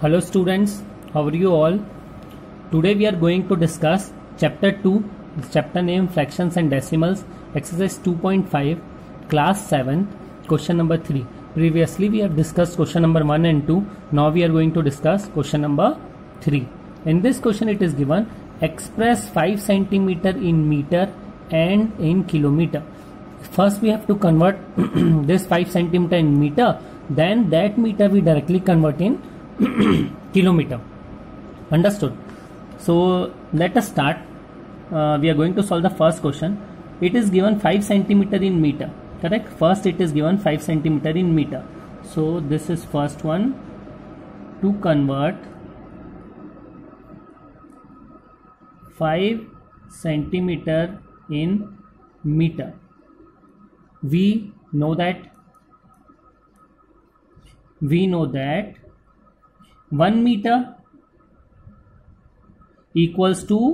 Hello students, how are you all? Today we are going to discuss chapter 2, chapter name fractions and decimals, exercise 2.5, class 7, question number 3. Previously we have discussed question number 1 and 2. Now we are going to discuss question number 3. In this question it is given express 5 centimeter in meter and in kilometer. First we have to convert this 5 centimeter in meter, then that meter we directly convert in kilometer. Understood? So let us start. We are going to solve the first question. It is given 5 centimeter in meter, correct? First it is given 5 centimeter in meter. So this is first one. To convert 5 centimeter in meter, we know that 1 meter equals to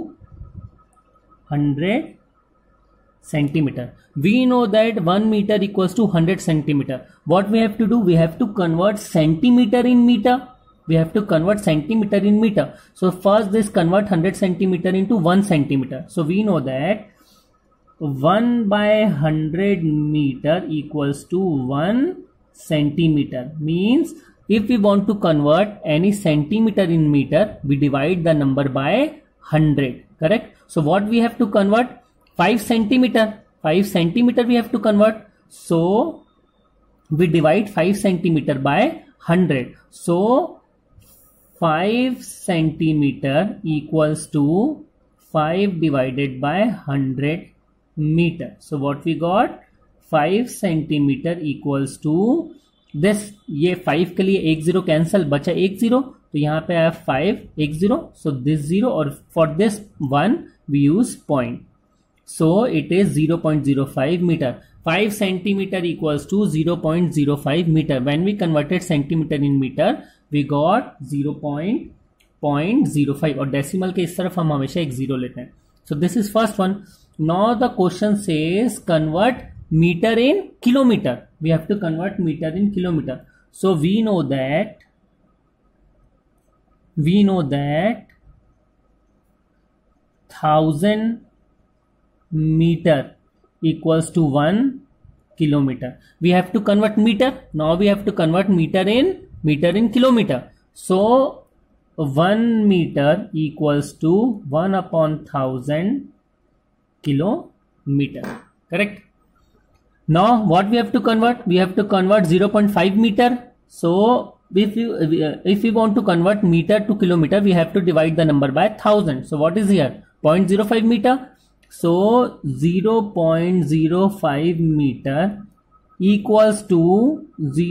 100 centimeter. We know that 1 meter equals to 100 centimeter. What we have to do? We have to convert centimeter in meter. We have to convert centimeter in meter. So first this convert 100 centimeter into 1 centimeter. So we know that 1 by 100 meter equals to 1 centimeter. Means if we want to convert any centimeter in meter, we divide the number by 100, correct? So what we have to convert? 5 centimeter. 5 centimeter we have to convert. So we divide 5 centimeter by 100. So 5 centimeter equals to 5 divided by 100 meter. So what we got? 5 centimeter equals to this, ये 5 के लिए 1 0 cancel, बचा 1 0, तो यहाँ पे आया 5 1 0, so this 0 और for this 1 we use point, so it is 0.05 meter. 5 centimeter equals to 0.05 meter. When we converted centimeter in meter we got 0.05 और decimal के इस तरफ हम हमेशा एक 0 लेते हैं. So this is first one. Now the question says convert meter in kilometer. We have to convert meter in kilometer. So we know that 1000 meter equals to 1 kilometer. We have to convert meter. Now we have to convert meter in kilometer. So 1 meter equals to 1 upon 1000 kilometer, correct? Now what we have to convert? We have to convert 0.5 meter. So if we want to convert meter to kilometer, we have to divide the number by 1000. So what is here? 0.05 meter. So 0.05 meter equals to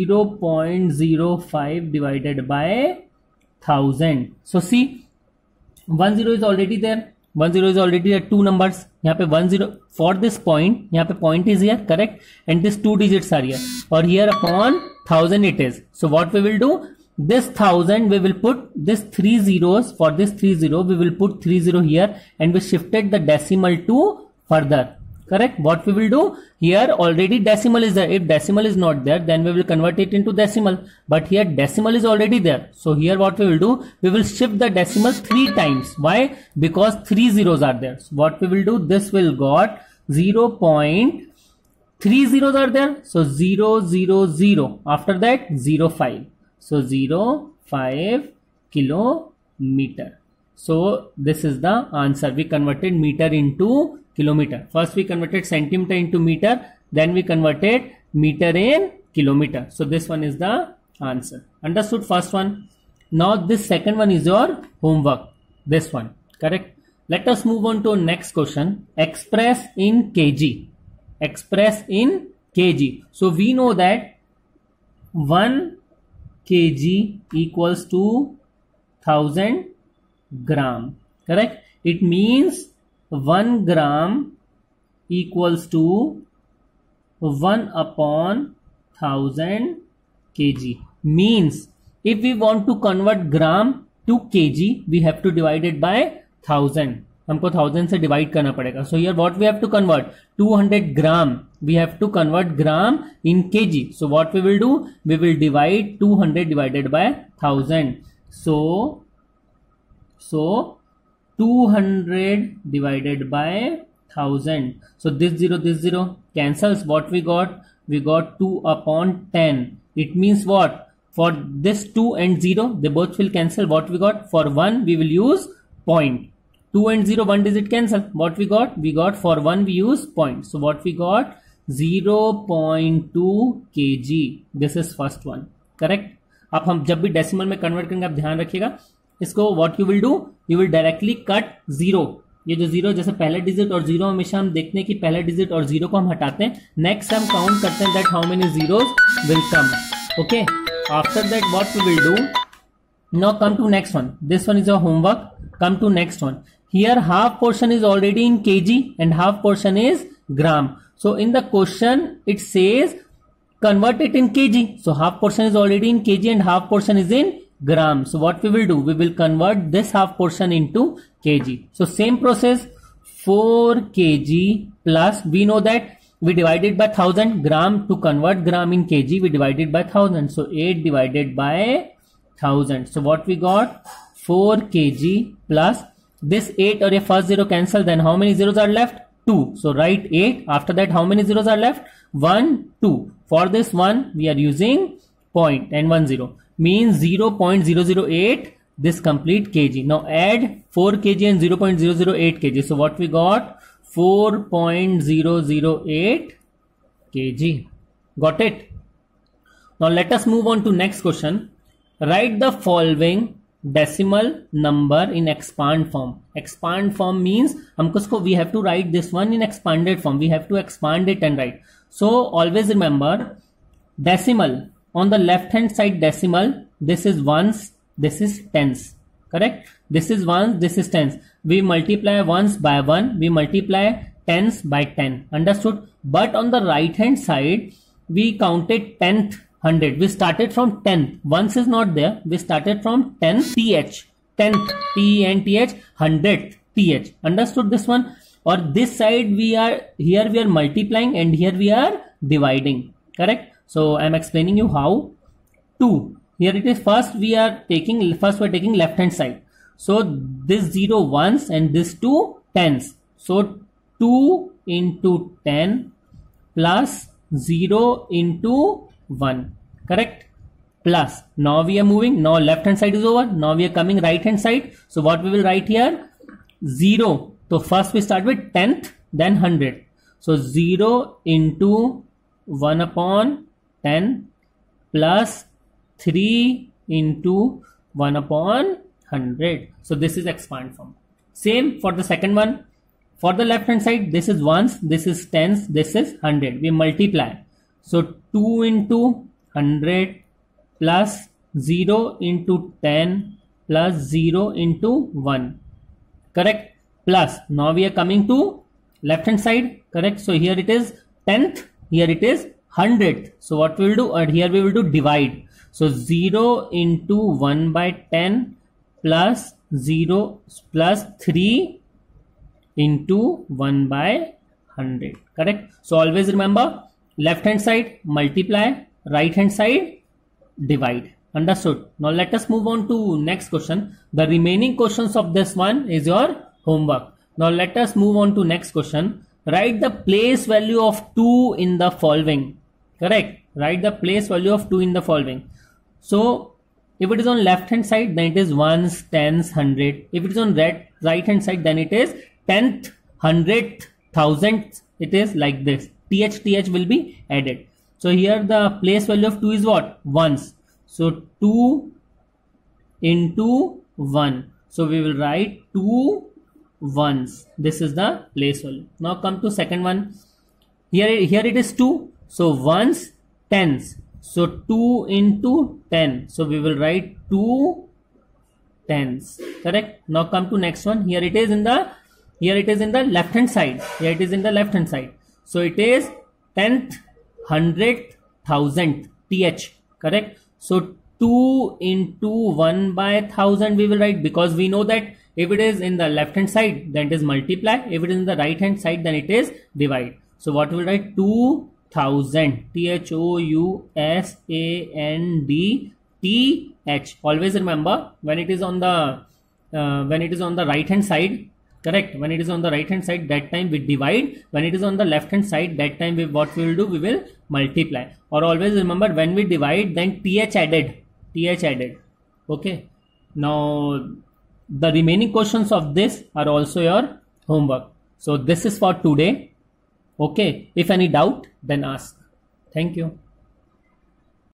0.05 divided by 1000. So see, 10 is already there. 10 is already there, 2 numbers. यहाँ पे 10 for this point, यहाँ पे point is here, correct? And this 2 digits are here. Or here upon 1000 it is. So what we will do? This 1000 we will put this 3 zeros. For this 30 we will put 30 here, and we shifted the decimal to further. Correct? What we will do? Here already decimal is there. If decimal is not there, then we will convert it into decimal. But here decimal is already there. So here what we will do? We will shift the decimal 3 times. Why? Because 3 zeros are there. So what we will do? This will got 0.3 zeros are there. So 0 0 0. After that 0.5. So 0.5 kilometer. So this is the answer. We converted meter into kilometer. First we converted centimeter into meter, then we converted meter in kilometer. So this one is the answer. Understood? First one. Now this second one is your homework. This one, correct? Let us move on to next question. Express in kg. Express in kg. So we know that 1 kg equals to 1000 gram, correct? It means 1 gram equals to 1 upon 1000 kg. Means if we want to convert gram to kg, we have to divide it by 1000. हमको 1000 से divide करना पड़ेगा. So here what we have to convert? 200 gram. We have to convert gram in kg. So what we will do? We will divide 200 divided by 1000. So 200 divided by 1000. So this 0 cancels. What we got? We got 2 upon 10. It means what? For this 2 and 0, they both will cancel. What we got? For 1, we will use point. 2 and 0, 1 digit cancel. What we got? We got for 1 we use point. So what we got? 0.2 kg. This is first one. Correct? अब हम जब भी decimal में convert करेंगे आप ध्यान रखिएगा इसको. What you will do, you will directly cut zero. ये जो जीरो जैसे पहले डिजिट और जीरो हमेशा हम देखते हैं कि पहले डिजिट और जीरो को हम हटाते हैं. नेक्स्ट हम काउंट करते हैं that how many zeros will come. Okay, after that what we will do, now come to next one. This one is your homework. Come to next one. Here half portion is already in kg and half portion is gram. So in the question it says convert it in kg. So half portion is already in kg and half portion is in gram. So what we will do, we will convert this half portion into kg. So same process, 4 kg plus, we know that we divided by 1000 gram. To convert gram in kg we divided by 1000. So 8 divided by 1000. So what we got? 4 kg plus this 8 or a first 0 cancel. Then how many zeros are left? 2. So write 8. After that how many zeros are left? 1, 2. For this one we are using point and 1 0. Means 0.008 this complete kg. Now add 4 kg and 0.008 kg. So what we got? 4.008 kg. Got it? Now let us move on to next question. Write the following decimal number in expand form. Expand form means हमको we have to write this one in expanded form. We have to expand it and write. So always remember decimal on the left hand side decimal. This is ones, this is tens. Correct? This is ones, this is tens. We multiply ones by 1. We multiply tens by 10. Understood? But on the right hand side we counted tenth. 100. We started from 10th. Once is not there. We started from 10th th. 10th T-E-N-T-H. 100th th. Understood this one? Or this side we are here we are multiplying and here we are dividing. Correct? So I am explaining you how. 2. Here it is first we are taking left hand side. So this 0 ones and this 2 tens. So 2 into 10 plus 0 into 1. Correct? Plus now we are moving. Now left hand side is over. Now we are coming right hand side. So what we will write here? 0. So first we start with 10th then 100. So 0 into 1 upon 10 plus 3 into 1 upon 100. So this is expand form. Same for the second one. For the left hand side this is ones, this is tens, this is 100. We multiply. So 2 into 100 plus 0 into 10 plus 0 into 1. Correct? Plus now we are coming to left hand side. Correct? So here it is 10th, here it is 100th. So what we will do? Here we will do divide. So 0 into 1 by 10 plus 0 plus 3 into 1 by 100. Correct? So always remember left hand side multiply, right hand side divide. Understood? Now let us move on to next question. The remaining questions of this one is your homework. Now let us move on to next question. Write the place value of 2 in the following. Correct? Write the place value of 2 in the following. So if it is on left hand side then it is ones, tens, 100. If it is on right hand side then it is 10th, 100th, 1000th. It is like this. TH will be added. So here the place value of 2 is what? Ones. So 2 into 1. So we will write 2 ones. This is the place value. Now come to second one. Here it is 2. So ones, tens. So 2 into 10. So we will write 2 tens. Correct? Now come to next one. Here it is in the left hand side. Here it is in the left hand side. So it is 10th, 100th, 1000th th. Correct? So 2 into 1 by 1000 we will write, because we know that if it is in the left hand side then it is multiply, if it is in the right hand side then it is divide. So what we will write? 2000 THOUSAND h. Always remember when it is on the right hand side, correct, when it is on the right hand side, that time we divide. When it is on the left hand side, that time what we will do, we will multiply. Or always remember, when we divide, then th added. Okay, now the remaining questions of this are also your homework. So this is for today. Okay, if any doubt, then ask. Thank you.